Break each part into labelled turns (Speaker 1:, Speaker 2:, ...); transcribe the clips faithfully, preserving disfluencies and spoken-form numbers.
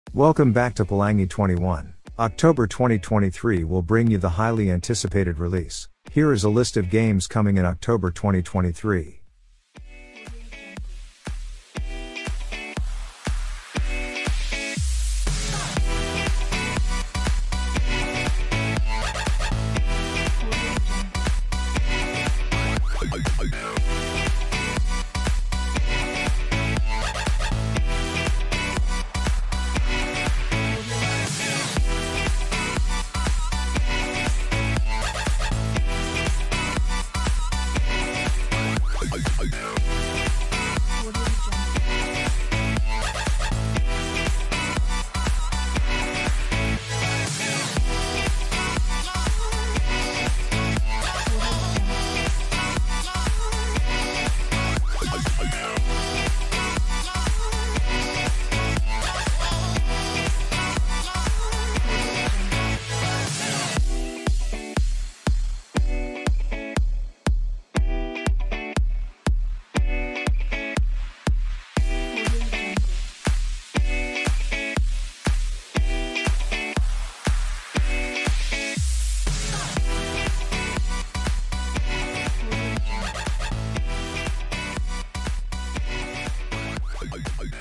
Speaker 1: Welcome back to Pelangi twenty-one. October twenty twenty-three will bring you the highly anticipated release. Here is a list of games coming in October twenty twenty-three.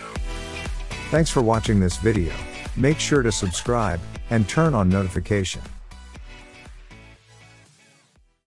Speaker 1: Thanks for watching this video. Make sure to subscribe and turn on notification.